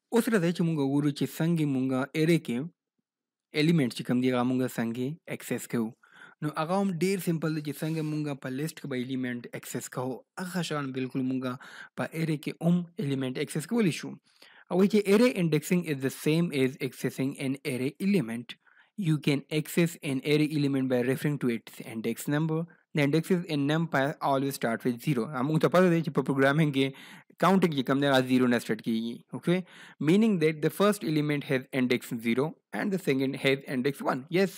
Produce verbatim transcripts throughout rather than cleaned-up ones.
اوس راځي چې مونږ وګورو چې څنګه مونږ ارے کې الیمنټ چې کوم دی هغه مونږ څنګه اکسس کوو. نو هغه هم ډیر سمپل دی چې څنګه مونږ په لیست کې به الیمنٹ اکسس کوو هغه شان بالکل مونږ په ارے کې هم الیمنٹ اکسس کولی شو. او چې ارے indexing is the same as accessing an array element. You can access an array element by referring to its index number. The indexes in NumPy always start with zero. موږ ته پته دی چې په پروګرامینګ کې counting چې کوم دی هغه زیرو نه سټارټ کیږي. Okay, meaning that the first element has index zero and the second has index one. Yes.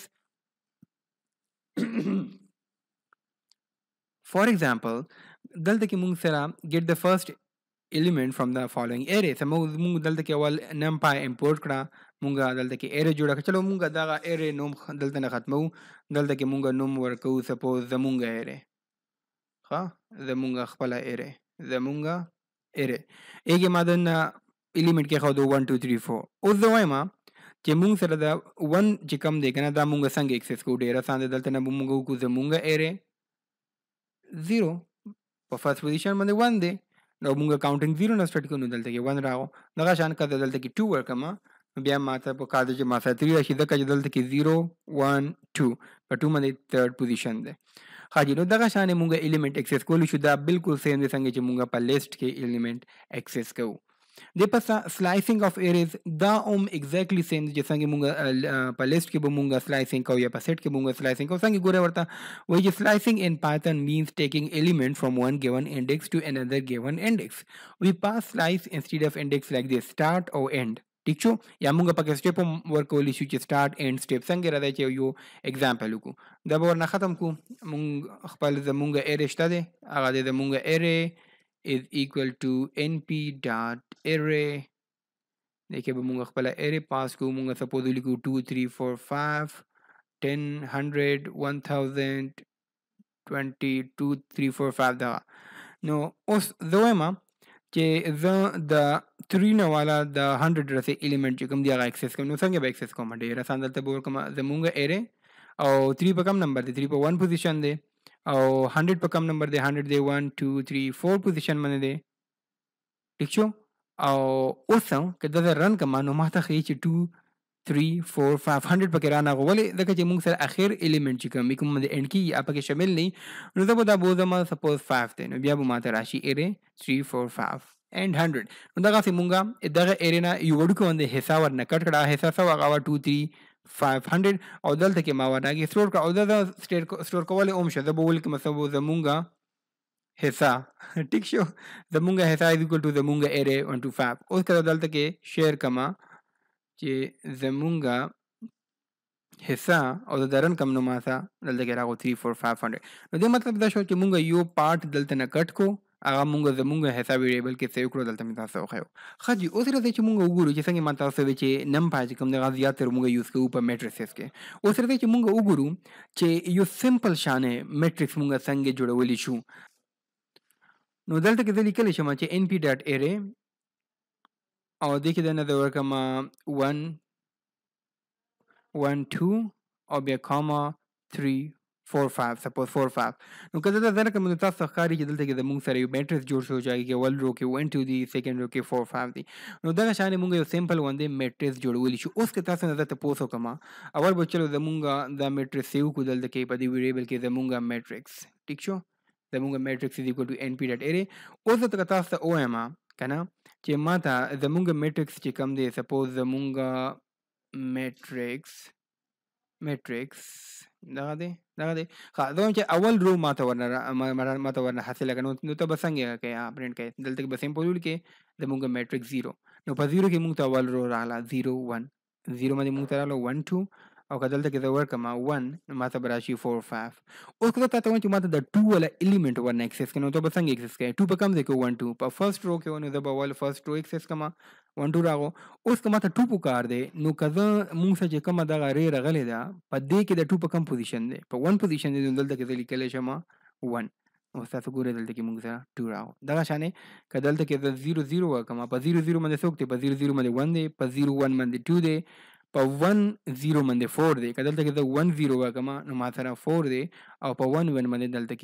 For example, دلته کې موږ سره get the first element from the following array. سمو موږ دلته کې اول numpy import کړه، موږ دلته کې array جوړه کړه. چلو موږ دا array نوم دلته نه ختمو، دلته کې موږ نوم ورکو سپوز زمونږ array. ها زمونږ خپل array زمونږ array ایګه مادن element کې خو دو one two three four. اوس دا وایم چې موږ سره دا one چې کم دی کنه دا موږ څنګه اکسس کوو. ډیر آسان دی، دلته نه موږ کو زمونږ array zero په فرست پوزیشن باندې one دی. نو موږ کاونټینګ زیرو نه سټارټ کوو، نو دلته کې one راغو. دغه شان کړه دلته کې two ورکما، بیا ماته په کاده چې ما سره three راشي ځکه چې دلته کې zero one two په two باندې third پوزیشن دی. حاجی نو دغه شان موږ الیمنٹ اکسس کولی شو. دا بالکل سیم دی څنګه چې موږ په لیست کې الیمنٹ اکسس کوو. د پسا سلایسینګ اف ایریز دا هم ایگزیکټلی سیم دی چې څنګه موږ په لیست کې به موږ سلایسینګ کوو یا په سیټ کې موږ سلایسینګ کوو. څنګه ګوره ورته وایي چې سلایسینګ ان پایثون means taking element from one given index to another given index. We pass slice instead of index like this start or end. ٹھیک شو یا موږ پکې سټیپ ورکولی شو چې سٹارټ اینڈ سټیپ څنګه راځي چې یو اگزامپل وکړو. دا به ورنه ختم کو. موږ خپل زمونږ ارے شته دی، هغه د زمونږ ارے is equal to np dot array. دیکھئے به موږ خپل ارے پاس کو. موږ سپوز لیکو two three four five ten one hundred one thousand twenty two three four five دا. نو اوس زه وایم چې زه د three نه والا د hundred رسې element چې کوم دی هغه اکسس کوم. نو څنګه به اکسس کوم؟ ډېر آسان. دلته به ورکوم زمونږ ارے او three په کم نمبر دی، three په one پوزیشن دی، او hundred په کم نمبر دی، hundred دی one two three four پوزیشن باندې دی. ٹھیک شو. او اوس که دغه رن کوم نو ماته ښیي چې two three four five hundred پکې رانغلو. ولې؟ ځکه چې موږ سره اخر element چې کوم کوم د end کې یا پکې شامل نه، نو زه به دا بوزم سپوز five دی، نو بیا به ماته راشي ارے three four five and hundred. نو دغسې مونږ دغه ارے نه یو وړوکی باندې حصه ورنه کټ کړه. حصه څه وه؟ هغه two three five hundred. او دلته کې ما ورنه سټور کړه او دا سټور کولی هم شه. زه به ولیکم زمونږ حصه. ټیک شو. زمونږ حصه از اکول ټو زمونږ ارے one two five. اوس که دلته کې شیر کما چې زمونږ حصہ او د درن کم نو ماسا دلته کې راغو three four five hundred. نو دې مطلب دا شو چې مونږ یو پارت دلته نه کټ کو، هغه مونږ زمونږ حصہ ویریبل کې سیو کړو. دلته مې تاسو وښیو. ښه جي اوس راځئ چې مونږ وګورو چې څنګه ما تاسو وی چې نمپای چې کوم دی هغه زیاتره مونږ یوز کوو په میټریسز کې. اوس راځئ چې مونږ وګورو چې یو سمپل شانې میټریکس مونږ څنګه جوړولی شو. نو دلته کې زه لیکلی شم چې np ډاټ ارے او دې کې دنه زه ورکړم one one two او بیا کاما three four five سپوز four five. نو که دا زه رقم نو تاسو ښکاري چې دلته کې زموږ سره یو میټریکس جوړ شو چې هغې کې اول رو کې one two دی، سیکنډ رو کې four five دی. نو دغه شانې مونږ یو سمپل غوندې میټریکس جوړولی شو. اوس که تاسو نه زه تپوس وکړم اول به چلو زمونږ دا میټریکس سیو کړو دلته کې په دې ویریبل کې زمونږ میټریکس. ټیک شو. زمونږ میټریکس از اکول ټو np ډاټ ارے. اوس که تاسو ته ووایم که نه چې ما ته زمونږ میټریکس چې کوم دی سپوز زمونږ میټریکس میټریکس دغه دی دغه دی ښه زه وایم چې اول رو ماته ورنه ماته ورنه حاصله کړه. نو ته به څنګه کوې پرنټ کوې؟ دلته کې به سمپل ولیکې زمونږ میټریکس زیرو. نو په زیرو کې مونږ ته اول رو راغله زیرو one. زیرو باندې مونږ ته راغله one two او که دلته کې زه ورکړم one نو ماته به راشي four five. اوس که زه تاته وایم چې ماته د two والا الیمنټ ورنه اکسس کړي، نو ته به څنګه اکسس کوې؟ two په کوم ځای کې one two په فرسټ رو کې و، نو زه به اول فرسټ رو اکسس کړم one two راغو. اوس که ماته two پکار دی نو که زه مونږ سره چې کومه دغه رې راغلې ده په دې کې د two په کم پوزیشن دی؟ په one پوزیشن دی. نو دلته کې زه لیکلی شم one. اوس تاسو ګورئ دلته کې مونږ سره two راغو. دغه شانې که دلته کې زه زیرو زیرو وکړم په زیرو زیرو باندې څوک دی؟ په زیرو زیرو باندې one دی، په زیرو one باندې two دی، په one zero باندې four دی. که دلته کې زه one zero وکړم نو ما سره four دی، او په one one باندې دلته کې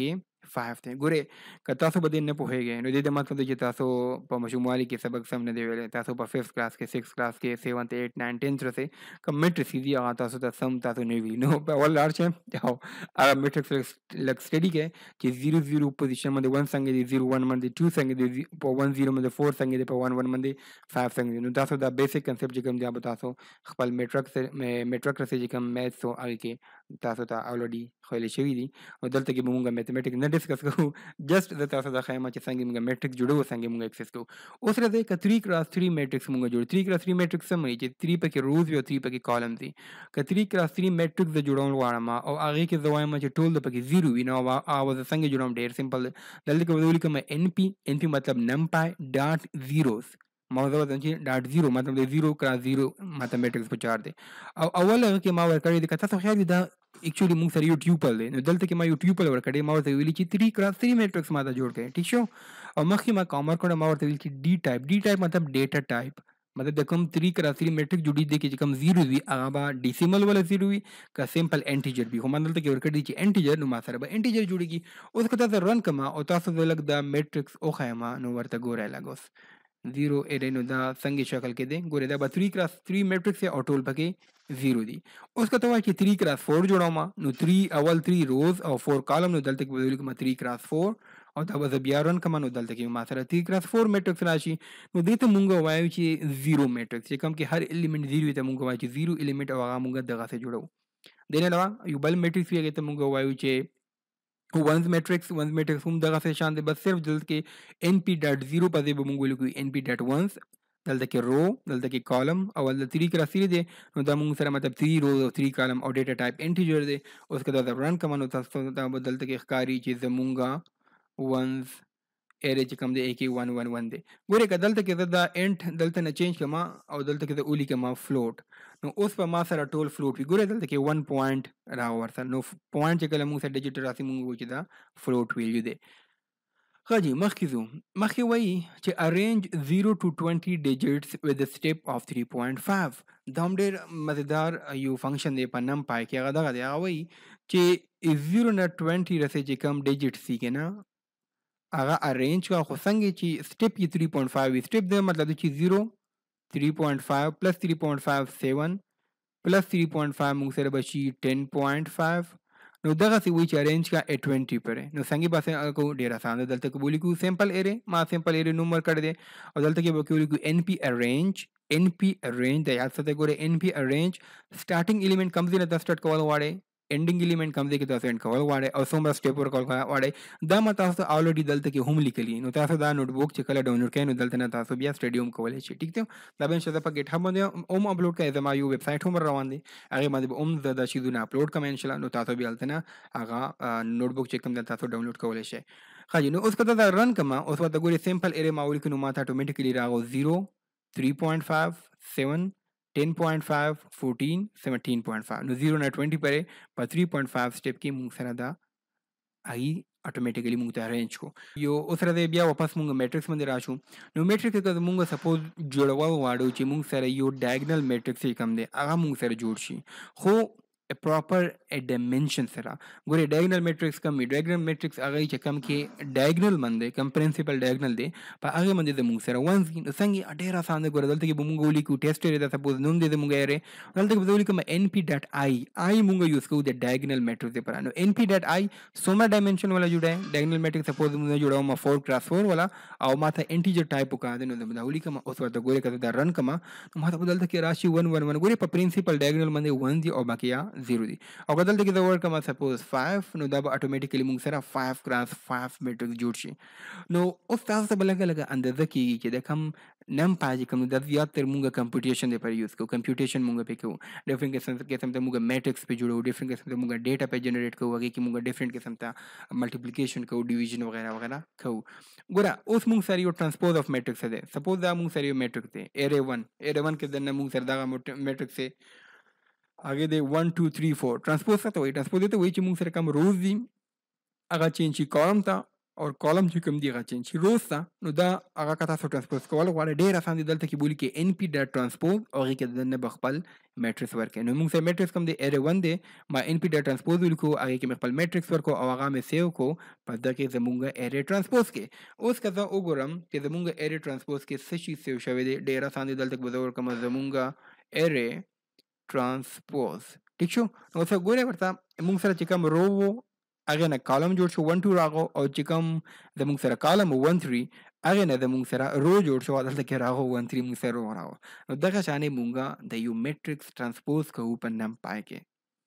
five دی ګوره که تاسو به دې نه پوهیږئ نو دې ته مطلب دی چې تاسو په ماشوموالي کې سبق سم نه دی ویلی تاسو په ففت کلاس کې سکس کلاس کې سیونت ایټ ناین ټینت رسې که میټرکس دي هغه تاسو ته سم تاسو نه وي نو په اول لاړ شئ او هغه میټرکس لږ سټډي کړئ چې زیرو زیرو پوزیشن باندې ون څنګه دی زیرو ون باندې ټو څنګه دی په ون زیرو باندې فور څنګه دی په ون ون باندې فایو څنګه دی نو تاسو دا بیسک کنسپټ چې کوم دی به تاسو خپل میټرکس میټرک رسې چې کوم میث او هغې کې تاسو ته الریډي ښویلی شوي دي او دلته کې به مونږ میتھمیټکس نه ډسکس کوو جسټ زه تاسو ته ښیم چې څنګه مونږ میټرکس جوړو څنګه مونږ اکسس کوو اوس راځئ که تھری کراس تھری میټرکس مونږ جوړو تھری کراس تھری میټرکس څه مایي چې تھری پکې روز وي او تھری پکې کالم دي که تھری کراس تھری میټرکس زه جوړول غواړم او هغې کې زه وایم چې ټول د پکې زیرو وي نو هغه زه څنګه جوړوم ډېر سمپل دی دلته کې به ولیکم ان پي ان پي مطلب نمپای ډاټ زیروز موضوع ده چې ډاټ زیرو مطلب د زیرو کراس زیرو ماته میټرکس په چار دی او اول هغه کې ما ورکړی دی که تاسو خیال وي دا ایکچولی موږ سره یو ټیوپل دی نو دلته کې ما یو ټیوپل ورکړی ما ورته ویلي چې تھری کراس تھری میټرکس ما ته جوړ کړی ټیک شو او مخکې ما کامر کړی ما ورته ویل چې ډي ټایپ ډي ټایپ مطلب ډیټا ټایپ مطلب د کوم تھری کراس تھری میټرک جوړي دی چې کوم زیرو وي هغه به ډیسیمل والا زیرو وي که سمپل انټیجر وي خو ما دلته کې ورکړی چې انټیجر نو ما سره به انټیجر جوړیږي اوس که تاسو رن کما او تاسو ته لږ دا میټرکس وښیم نو ورته ګورئ لږ اوس زیرو ایرے نو دا څنګه شکل کې دی ګورئ دا به تھری کراس تھری میټرکس او ټول پکې زیرو دي اوس که ته وایې چې تھری کراس فور جوړوم نو تھری اول تھری روز او فور کالم نو دلته کې به ولیکم تھری کراس فور او دا به زه بیا رن کړم نو دلته کې ما سره تھری کراس فور میټرکس راشي نو دې ته مونږ وایو چې زیرو میټرکس چې کوم کې هر ایلیمنټ زیرو وي ته مونږ وایو چې زیرو ایلیمنټ او هغه مونږ دغسې جوړو دې نه علاوه یو بل میټرکس وي هغې ته مونږ وایو چې ونز میټرکس ونز میټرکس هم دغسې شان دی بس صرف دلته کې ان پی ډاټ زیرو په ځای به مونږ ولیکو ان پی ډاټ ونز دلته کې رو دلته کې کالم او دلته تھری کراس تھری دی نو دا مونږ سره مطلب تھری روز او تھری کالم او ډیټا ټایپ انټیجر دی اوس که دا د رن کوم نو تاسو ته به دلته کې ښکاري چې زمونږ ونز ایرے چې کوم دی اے کې ون ون ون دی ګورئ که دلته کې زه دا انټ دلته نه چینج کړم او دلته کې زه ولیکم فلوټ نو اوس په ما سره ټول فلوټ وي ګورئ دلته کې ون پوینټ راغی ورسره نو پوینټ چې کله موږ سره ډیجیټ راسي موږ وایو چې دا فلوټ ویلیو دی ښه جي مخکې ځو مخکې وایي چې ارینج زیرو ټو ټوینټي ډیجټس with a step of three point five دا هم ډېر مزیدار یو فنکشن دی په نم پای کې هغه دغه دی هغه وایي چې زیرو نه ټوینټي رسې چې کوم ډیجټس دي که نه هغه ارینج کا خو څنګه چې سټپ یې تھری پوینټ فایو وي سټپ دی مطلب دی چې زیرو تھری پوینټ فایو پلس تھری پوینټ فایو سیون پلس تھری پوینټ فایو موږ سره به شي ټین پوینټ فایو نو دغسې وایي چې ارینج کا ای ټوینټي پر نو څنګه به کوو ډېر اسان دی دلته کې به ولیکو سمپل ایرے ما سمپل ایرے نوم ورکړی دی او دلته کې به ولیکو ان پی ارینج ان پی ارینج د یاد ساته ګورئ ان پی ارینج سټارټینګ ایلیمنټ کوم ځای نه ته سټارټ کول غواړئ اینڈنگ ایلیمنٹ کوم ځای کې تاسو اینډ کول غواړئ او څومره سټیپ ورکول غواړئ دا ما تاسو ته الریډي دلته کې هم لیکلي نو تاسو دا نوټ بک چې کله ډاونلوډ کړئ نو دلته نه تاسو بیا سټډي هم کولی شئ ټیک دی دا به انشاءالله په ګیټ هب باندې هم اپلوډ کړئ زما یو ویب سایټ هم روان دی هغې باندې به هم زه دا چیزونه اپلوډ کړم انشاءالله نو تاسو بیا هلته نه هغه نوټ بک چې کوم دی تاسو ډاونلوډ کولی شئ ښه جي نو اوس که دا رن کړم اوس ورته ګورئ سمپل ایرې ما ولیکو نو ما ته اټومیټیکلي راغو زیرو تھری پوینټ فایو سیون ten point five fourteen seventeen point five नو زیرو نه twenty پرې په three point five سټپ کې موږ سره دا آی اتوماتیکلی موږ ته ارینج کو یو اوس را بیا واپس موږ میټرکس باندې راشو نو میټرکس کې موږ سپوز جوړول غواړو چې موږ سره یو ډایګنل میټرکس کم دی هغه موږ سره جوړ شي خو پراپر ډایمنشن سره ګورئ ډایګنل میټرکس کم ډایګنل میټرکس هغه چې کم کې ډایګنل باندې کم پرنسپل ډایګنل دی په هغه باندې د موږ سره ونز څنګه ډېر اسان دی ګورئ دلته کې به موږ ولیکو ټیسټ ایریا د سپوز نوم دی د موږ ایرې دلته کې به ولیکم ان پی ډاټ آی آی موږ یوز کوو د ډایګنل میټرکس لپاره نو ان پی ډاټ آی څومره ډایمنشن والا جوړه ډایګنل میټرکس سپوز موږ جوړوم فور کراس فور والا او ماته انټیجر ټایپ وکړه دی نو دا ولیکم اوس ورته ګورئ که دا رن کما نو ماته به دلته کې راشي ون ون ون ګورئ په پرنسپل ډایګنل باندې ون دی او باقي زیرو دی او دلته کې دا ورکړم سپوز فایو نو دا به اتوماتیکلی موږ سره فایو کراس فایو میټرکس جوړ شي نو اوس تاسو ته به لږه لږه اندازه کېږي چې د کوم نم پای چې کوم دا زیاتره موږ کمپیوټیشن لپاره یوز کوو کمپیوټیشن موږ پې کوو ډفرنټ قسم قسم ته موږ میټرکس پې جوړوو ډفرنټ قسم ته موږ ډیټا پې جنریټ کوو هغې کې موږ ډفرنټ قسم ته ملټیپلیکیشن کوو ډیویژن وغیره وغیره کوو ګوره اوس موږ سره یو ټرانسپوز اف میټرکس دی سپوز دا موږ سره یو میټرکس دی ایرے ون ایرے ون کې دننه موږ سره دغه میټرکس دی هغې دی ون ټو تھری فور ټرانسپوز څه ته وایي ټرانسپوز ته وایي چې موږ سره کوم روز دي هغه چینج شي کالم ته او کالم چې کوم دی هغه چینج شي روز ته نو دا هغه که تاسو ټرانسپوز کول غواړئ ډېر اسان دي دلته کې بولي کې ان پی ډاټ ټرانسپوز او هغې کې دننه به خپل میټرکس ورکړئ نو موږ سره میټرکس کوم دی ایرې ون دی ما ان پی ډاټ ټرانسپوز ولیکو هغې کې مې خپل میټرکس ورکړو او هغه مې سیو کړو په دغه کې زمونږ ایرې ټرانسپوز کې اوس که زه وګورم چې زمونږ ایرې ټرانسپوز کې څه شي سیو شوی دی ډېر اسان دی دلته کې به زه ورکړم زمونږ ایرې ټرانسپوز ٹھیک شو نو اوس ګورئ ورته موږ سره چې کوم رو و هغې نه کالم جوړ شو ون ټو راغو او چې کوم زموږ سره کالم ون تھری هغې نه زموږ سره رو جوړ شو دلته کې راغو ون تھری موږ سره رو راغو نو دغه شانې موږ د یو میټرکس ټرانسپوز کوو په نم پای کې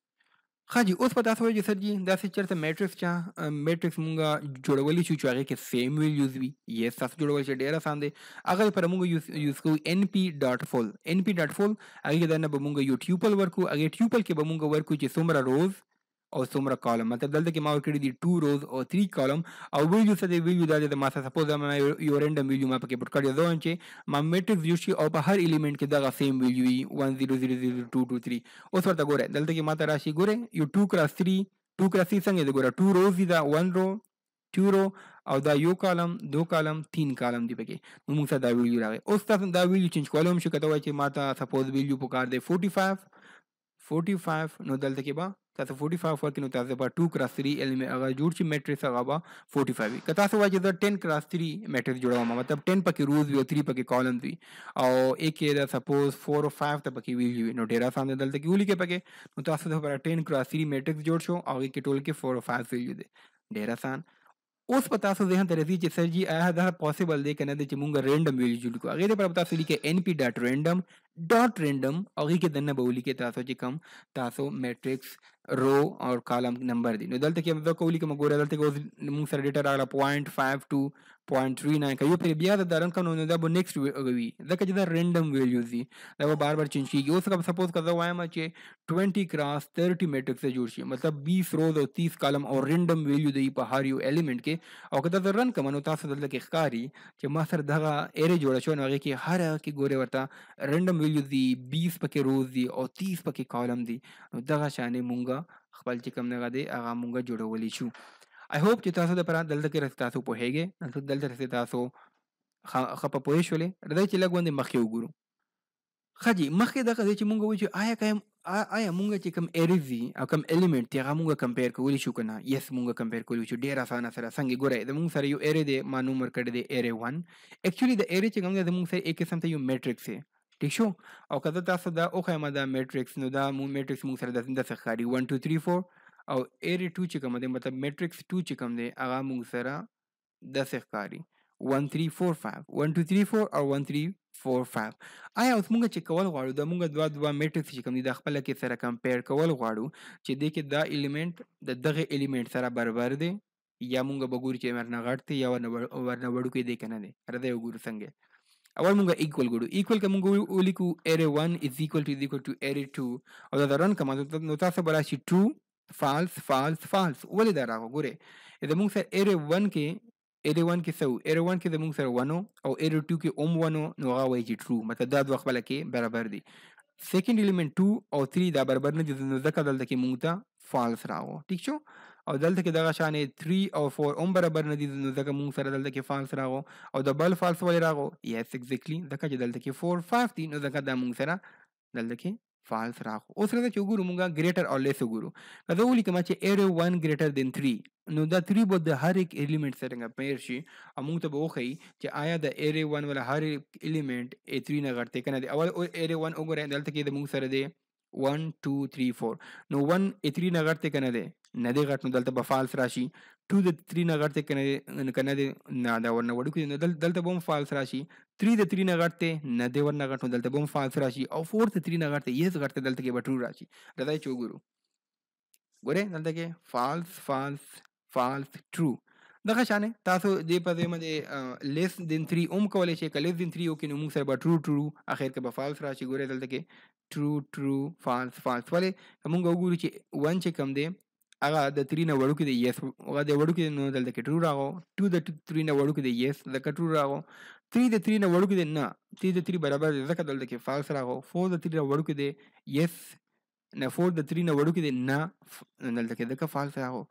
ښه جي اوس به تاسو وایئ چې سر جي داسې چېرته میټرکس چا میټرکس موږ جوړولی شو چې هغې کې سیم ویلیوز وي یس تاسو جوړولی شئ ډېر اسان دی هغه لپاره موږ یوز یوز کوو ان پي ډاټ فول ان پي ډاټ فول هغې کې دننه به موږ یو ټیوپل ورکو هغې ټیوپل کې به موږ ورکو چې څومره روز او څومره کالم مطلب دلته کې ما ورکړي دي ټو روز او تھری کالم او ویلیو څه دی ویلیو دا دی د ما سره سپوز ما یو رینډم ویلیو ما پکې پټ کړی زه وایم چې ما میټرکس جوړ شي او په هر ایلیمنټ کې دغه سیم ویلیو وي ون زیرو زیرو زیرو ټو ټو تھری اوس ورته ګوره دلته کې ما ته راشي ګوره یو ټو کراس تھری ټو کراس تھری څنګه دی ګوره ټو روز دي دا ون رو ټو رو او دا یو کالم دو کالم تین کالم دی پکې نو موږ سره دا ویلیو راغی اوس تاسو دا ویلیو چینج کولی هم شو که ته وایئ چې ما ته سپوز ویلیو پکار دی فورټي فایو فورټي فایو نو دلته کې به تاسو فورټي فایو ورکړئ نو تاسو به ټو کراس تھری ایلیمنټ هغه جوړ شي میټرکس هغه به فورټي فایو وي که تاسو وایئ چې زه ټین کراس تھری میټرکس جوړوم مطلب ټین پکې روز وي او تھری پکې کالم وي او ایک کې دا سپوز فور او فایو ته پکې ویلیو وي نو ډېر اسان دی دلته کې ولیکئ پکې نو تاسو لپاره ټین کراس تھری میټرکس جوړ شو او هغې کې ټول کې فور او فایو ویلیو دی ډېر اسان اوس په تاسو ذهن ته راځي چې سر جي آیا دا پاسبل دی که نه دی چې مونږ رینډم ویلیو جوړ کړو هغې دپاره به تاسو لیکئ ان پي ډاټ رینډم ډاټ رینډم او هغې کې دننه به ولیکئ تاسو چې کوم تاسو میټرکس رو او کالم نمبر دی نو دلته کې زه که ولیکم ګوره دلته کې اوس مونږ سره ډیټا راغله پوینټ فایو ټو پوینټ تھری ناین که یو پرې بیا د دا رن کړم نو دا به نیکسټ وي ځکه چې دا رینډم ویلیوز دي دا به بار بار چینج کېږي اوس که سپوز که زه وایم چې ټوینټي کراس تھرټي میټرکس جوړ شي مطلب بیس روز او تیس کالم او رینډم ویلیو دی په هر یو ایلیمنټ کې او که دا زه رن کړم نو تاسو دلته کې ښکاري چې ما سره دغه ایرې جوړه شوه نو هغې کې هر هغه کې ګورئ ورته رینډم ویلیوز دي بیس پکې روز دي او تیس پکې کالم دي نو دغه شانې مونږ خپل چې کوم دغه دی هغه مونږ جوړولی شو آی هوپ چې تاسو دپاره دلته کې رسې تاسو پوهېږئ دلته رسې تاسو ښه په پوهې شولې راځئ چې لږ غوندې مخکې وګورو ښه جي مخکې دغه دی چې مونږ وایو چې آیا که آیا مونږ چې کوم ایریز دي او کوم ایلیمنټ دی هغه مونږ کمپیر کولی شو که نه یس مونږ کمپیر کولی شو ډېر اسانه سره څنګه ګورئ زمونږ سره یو ایرې دی ما نوم ورکړی دی ایرې ون ایکچولي د ایرې چې کوم دی زمونږ سره ایک قسم ته یو میټرکس دی ٹھیک شو او که زه تاسو دا وښیم دا میټرکس نو دا میټرکس مونږ سره داسې ښکاري ون ټو تھری فور او ایرې ټو چې کوم دی مطلب میټرکس ټو چې کوم دی هغه مونږ سره داسې ښکاري ون تھری فور فایو ون ټو تھری فور او ون تھری فور فایو آیا اوس مونږ چې کول غواړو دا مونږ دوه دوه میټرکس چې کوم دي دا خپله کې سره کمپیر کول غواړو چې دې کې دا ایلیمنټ د دغه ایلیمنټ سره برابر دی یا مونږ به ګورو چې ورنه غټ دی یا ورنه وړوکی دی که نه دی راځئ وګورو څنګه اول مونږ ایکول ګورو ایکول که مونږ ولیکو ایرې ون از ایکول ټو از ایکول ټو ایرې ټو او دا د رن کم نو تاسو به راشي ټرو فالس فالس فالس ولې دا راغو ګورئ زمونږ سره ایرې ون کې ایرې ون کې څه و ایرې ون کې زمونږ سره ون او ایرې ټو کې هم ون نو هغه وایي چې ټرو مطلب دا دوه خپله کې برابر دي سیکنډ ایلیمنټ ټو او تھری دا برابر نه دي نو ځکه دلته کې مونږ ته فالس راغو ټیک شو او دلته کې دغه شانې تھری او فور هم برابر نه دي نو ځکه مونږ سره دلته کې فالس راغو او د بل فالس ولې راغو یس ایگزیکټلی ځکه چې دلته کې فور فایو دي نو ځکه دا مونږ سره دلته کې فالس راغو اوس راځه چې وګورو مونږ ګریټر او لیس وګورو که زه ولیکم چې ایرې ون ګریټر دین تھری نو دا تھری به د هر ایک ایلیمنټ سره کمپیر شي او مونږ ته به وښیي چې آیا د ایرې ون والا هر ایک ایلیمنټ ای تھری نه غټ دی که نه دی اول ایرې ون وګورئ دلته کې د مونږ سره دی ون ټو تھری فور نو ون ای تھری نه غټ دی که نه دی نه دی غټ نو دلته به فالس راشي ټو د تھری نه غټ دی که نه دی نه دا ورنه وړوکی دی نو دلته به هم فالس راشي تھری د تھری نه غټ دی نه دی ورنه غټ نو دلته به هم فالس راشي او فور د تھری نه غټ دی یس غټ دی دلته کې به ټرو راشي راځئ چې وګورو ګورئ دلته کې فالس فالس فالس ټرو دغه شانې تاسو دې په ځای باندې لیس دین تھری هم کولی شئ که لیس دین تھری وکړئ نو موږ سره به ټرو ټرو اخر کې به فالس راشي ګورئ دلته کې ټرو ټرو فالس فالس ولې که موږ وګورو چې ون چې کوم دی هغه د تھری نه وړوکی دی یس هغه د وړوکی دی نو دلته کې ټرو راغو ټو د تھری نه وړوکی دی یس ځکه ټرو راغو تھری د تھری نه وړوکی دی نه تھری د تھری برابر دی ځکه دلته کې فالس راغو فور د تھری نه وړوکی دی یس نه فور د تھری نه وړوکی دی نه دلته کې ځکه فالس راغو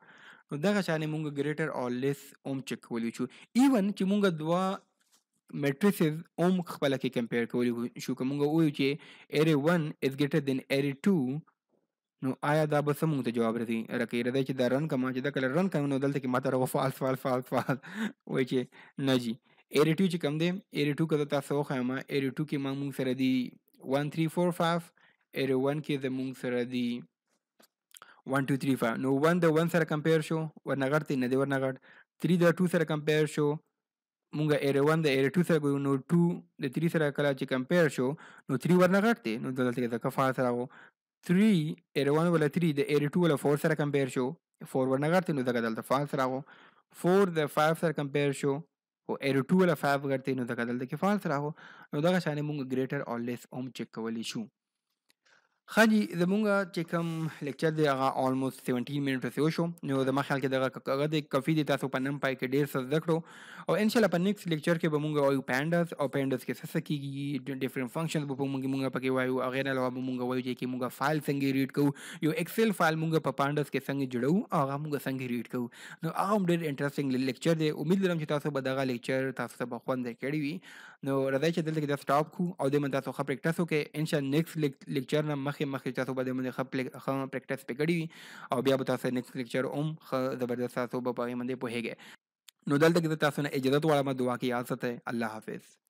نو دغه شانې مونږ ګریټر او لیس اوم چک کولی شو. ایون چې مونږ دوه میټریسز اوم خپله کې کمپیر کولی شو، که مونږ ووایو چې ارے ون از ګریټر دین ارے ټو، نو آیا دا به څه مونږ ته جواب راځي؟ لکه راځي چې دا رن کما چې دا کله رن کوم نو دلته کې ماته راغو فالس فالس فالس فالس وایي چې نه جي ارے ټو چې کوم دی، ارے ټو که تاسو وښایم ارے ټو کې مونږ سره دی ون تھری فور فایو، ارے ون کې زمونږ سره دی ون ټو تھری فایو. نو ون د ون سره کمپیر شو ورنه غټ دی، نه دی ورنه غټ. تھری د ټو سره کمپیر شو، مونږ ارے ون د ارے ټو سره ګورو، نو ټو د تھری سره کله چې کمپیر شو نو تھری ورنه غټ دی، نو دلته کې ځکه فالس راغو. تھری ارے ون ولا تھری د ارے ټو ولا فور سره کمپیر شو، فور ورنه غټ دی، نو ځکه دلته فالس راغو. فور د فایو سره کمپیر شو او ارے ټو ولا فایو غټ دی، نو ځکه دلته کې فالس راغو. نو دغه شانې مونږ ګریټر او لیس اوم چک کولی شو. ښه جي زمونږ چې کوم لیکچر دی هغه آلموست سیونټین منټ پسې وشو. نو زما خیال کې دغه هغه دی کافي دی، تاسو په NumPy کې ډېر څه زده کړو او انشاءالله په نیکسټ لیکچر کې به مونږ وایو پینډاز او پینډاز کې څه څه کېږي، ډفرنټ فنکشنز به مونږ مونږ پکې وایو. هغې نه علاوه به مونږ وایو چې مونږ فایل څنګه ریډ کوو، یو ایکسل فایل مونږ په پانډاز کې څنګه جوړوو او هغه مونږ څنګه ریډ کوو. نو هغه هم ډېر انټرسټینګ لیکچر دی. امید لرم چې تاسو به دغه لیکچر تاسو ته به خوند کړی وي. نو راځئ چې دلته کې دا سټاپ کړو او دې باندې تاسو ښه پریکټس وکړئ. انشاءالله نیکسټ لیکچر نه مخکې مخکې تاسو به دې باندې ښه ښه پریکټس پې کړی وي او بیا به تاسو نیکسټ لیکچر هم ښه زبردست تاسو به په هغې باندې پوهېږئ. نو دلته کې زه تاسو نه اجازت غواړم، دعا کې یاد ساتئ. الله حافظ.